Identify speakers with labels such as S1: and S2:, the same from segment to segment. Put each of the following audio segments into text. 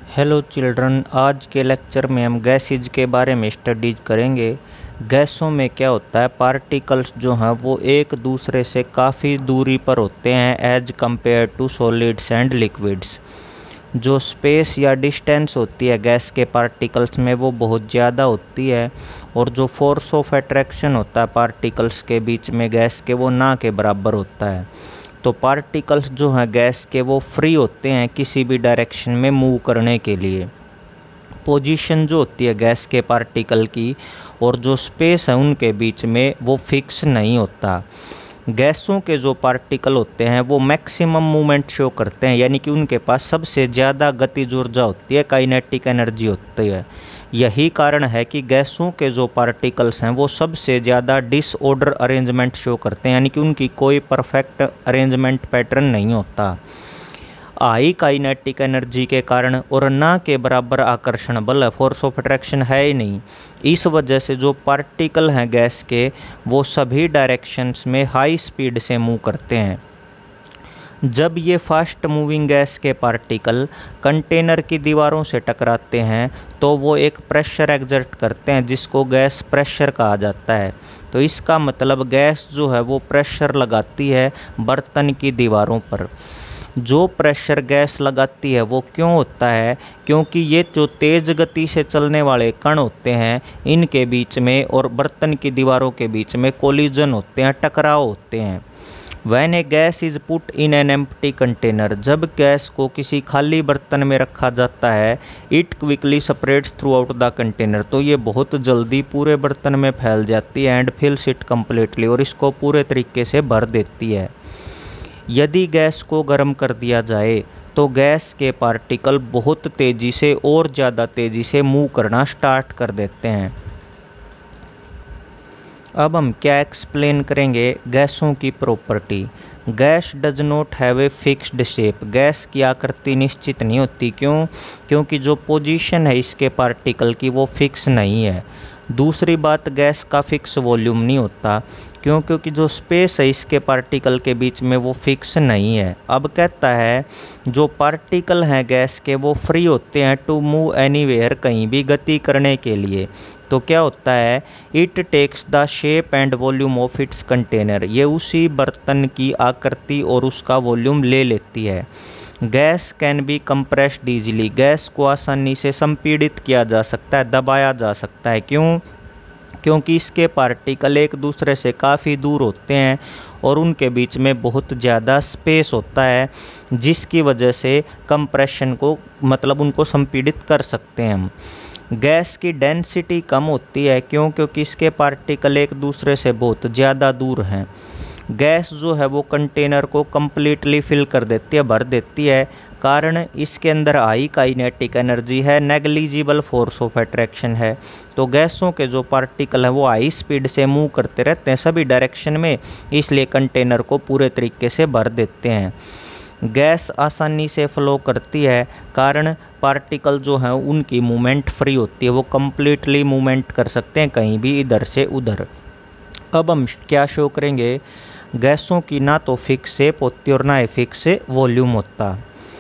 S1: Hello children, आज के lecture में हम गैसेज के बारे में स्टडीज करेंगे। गैसों में क्या होता है, पार्टिकल्स जो हैं वो एक दूसरे से काफ़ी दूरी पर होते हैं as compared to solids and liquids. जो स्पेस या डिस्टेंस होती है गैस के पार्टिकल्स में वो बहुत ज़्यादा होती है, और जो फोर्स ऑफ अट्रैक्शन होता है पार्टिकल्स के बीच में गैस के वो ना के बराबर होता है। तो पार्टिकल्स जो हैं गैस के वो फ्री होते हैं किसी भी डायरेक्शन में मूव करने के लिए। पोजीशन जो होती है गैस के पार्टिकल की और जो स्पेस है उनके बीच में वो फिक्स नहीं होता। गैसों के जो पार्टिकल होते हैं वो मैक्सिमम मूवमेंट शो करते हैं, यानी कि उनके पास सबसे ज़्यादा गतिज ऊर्जा होती है, काइनेटिक एनर्जी होती है। यही कारण है कि गैसों के जो पार्टिकल्स हैं वो सबसे ज़्यादा डिसऑर्डर अरेंजमेंट शो करते हैं, यानी कि उनकी कोई परफेक्ट अरेंजमेंट पैटर्न नहीं होता। हाई काइनेटिक एनर्जी के कारण और ना के बराबर आकर्षण बल है, फोर्स ऑफ अट्रैक्शन है ही नहीं। इस वजह से जो पार्टिकल हैं गैस के वो सभी डायरेक्शंस में हाई स्पीड से मूव करते हैं। जब ये फास्ट मूविंग गैस के पार्टिकल कंटेनर की दीवारों से टकराते हैं तो वो एक प्रेशर एग्जर्ट करते हैं जिसको गैस प्रेशर कहा जाता है। तो इसका मतलब गैस जो है वो प्रेशर लगाती है बर्तन की दीवारों पर। जो प्रेशर गैस लगाती है वो क्यों होता है, क्योंकि ये जो तेज़ गति से चलने वाले कण होते हैं इनके बीच में और बर्तन की दीवारों के बीच में कोलिजन होते हैं, टकराव होते हैं। When a gas is put in an empty container, जब गैस को किसी खाली बर्तन में रखा जाता है, it quickly spreads throughout the container, तो ये बहुत जल्दी पूरे बर्तन में फैल जाती है and fills it completely, और इसको पूरे तरीके से भर देती है। यदि गैस को गर्म कर दिया जाए तो गैस के पार्टिकल बहुत तेज़ी से और ज़्यादा तेज़ी से मूव करना स्टार्ट कर देते हैं। अब हम क्या एक्सप्लेन करेंगे गैसों की property. Gas does not have a fixed shape, gas की आकृति निश्चित नहीं होती। क्योंकि जो पोजीशन है इसके पार्टिकल की वो फिक्स नहीं है। दूसरी बात, गैस का फिक्स वॉल्यूम नहीं होता, क्योंकि जो स्पेस है इसके पार्टिकल के बीच में वो फिक्स नहीं है। अब कहता है जो पार्टिकल हैं गैस के वो फ्री होते हैं टू मूव एनीवेयर, कहीं भी गति करने के लिए। तो क्या होता है, it takes the shape and volume of its container, ये उसी बर्तन की आकृति और उसका वॉल्यूम ले लेती है। Gas can be compressed easily, gas को आसानी से संपीड़ित किया जा सकता है, दबाया जा सकता है। क्योंकि इसके पार्टिकल एक दूसरे से काफ़ी दूर होते हैं और उनके बीच में बहुत ज़्यादा स्पेस होता है, जिसकी वजह से कंप्रेशन को मतलब उनको संपीड़ित कर सकते हैं हम। गैस की डेंसिटी कम होती है क्योंकि इसके पार्टिकल एक दूसरे से बहुत ज़्यादा दूर हैं। गैस जो है वो कंटेनर को कम्प्लीटली फिल कर देती है, भर देती है, कारण इसके अंदर हाई काइनेटिक एनर्जी है, नेग्लिजिबल फोर्स ऑफ अट्रैक्शन है। तो गैसों के जो पार्टिकल हैं वो हाई स्पीड से मूव करते रहते हैं सभी डायरेक्शन में, इसलिए कंटेनर को पूरे तरीके से भर देते हैं। गैस आसानी से फ्लो करती है, कारण पार्टिकल जो हैं उनकी मूवमेंट फ्री होती है, वो कम्प्लीटली मूवमेंट कर सकते हैं कहीं भी इधर से उधर। अब हम क्या शो करेंगे, गैसों की ना तो फिक्स शेप होती और ना ही फिक्स वॉल्यूम होता।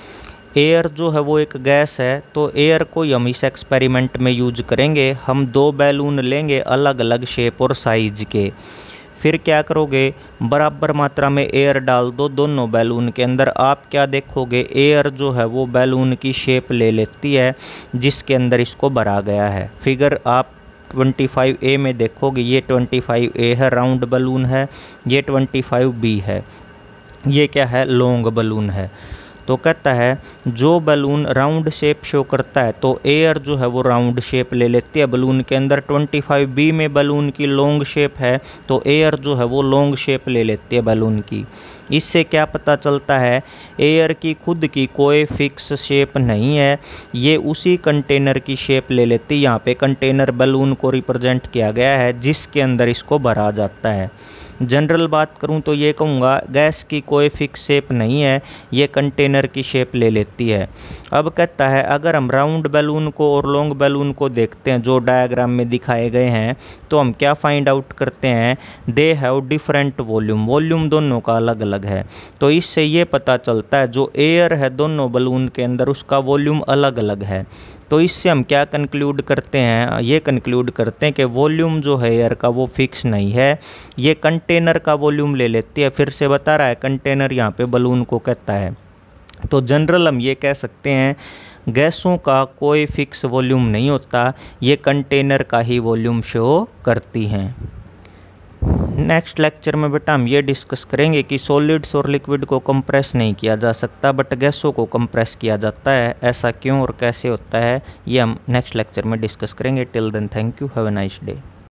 S1: एयर जो है वो एक गैस है, तो एयर को हम इस एक्सपेरिमेंट में यूज करेंगे। हम दो बैलून लेंगे अलग अलग शेप और साइज के। फिर क्या करोगे, बराबर मात्रा में एयर डाल दो दोनों बैलून के अंदर। आप क्या देखोगे, एयर जो है वो बैलून की शेप ले लेती है जिसके अंदर इसको भरा गया है। फिगर आप 25A में देखोगे, ये 25A है, राउंड बलून है। ये 25B है, ये क्या है, लॉन्ग बलून है। तो कहता है जो बलून राउंड शेप शो करता है तो एयर जो है वो राउंड शेप ले लेती है बलून के अंदर। 25B में बलून की लॉन्ग शेप है तो एयर जो है वो लॉन्ग शेप ले लेती है बलून की। इससे क्या पता चलता है, एयर की खुद की कोई फिक्स शेप नहीं है, ये उसी कंटेनर की शेप ले लेती है। यहाँ पे कंटेनर बलून को रिप्रेजेंट किया गया है जिसके अंदर इसको भरा जाता है। जनरल बात करूँ तो ये कहूँगा गैस की कोई फिक्स शेप नहीं है, ये कंटेनर कंटेनर की शेप ले लेती है। अब कहता है अगर हम राउंड बैलून को और लॉन्ग बैलून को देखते हैं जो डायग्राम में दिखाए गए हैं, तो हम क्या फाइंड आउट करते हैं, they have different volume, volume दोनों का अलग अलग है। तो इससे ये पता चलता है जो एयर है दोनों बलून के अंदर उसका वॉल्यूम अलग अलग है। तो इससे हम क्या कंक्लूड करते हैं, ये कंक्लूड करते हैं कि वॉल्यूम जो है एयर का वो फिक्स नहीं है, ये कंटेनर का वॉल्यूम ले लेती है। फिर से बता रहा है कंटेनर यहाँ पे बलून को कहता है। तो जनरल हम ये कह सकते हैं गैसों का कोई फिक्स वॉल्यूम नहीं होता, ये कंटेनर का ही वॉल्यूम शो करती हैं। नेक्स्ट लेक्चर में बेटा हम ये डिस्कस करेंगे कि सॉलिड्स और लिक्विड को कंप्रेस नहीं किया जा सकता बट गैसों को कंप्रेस किया जाता है, ऐसा क्यों और कैसे होता है, ये हम नेक्स्ट लेक्चर में डिस्कस करेंगे। Till then thank you, have a nice day.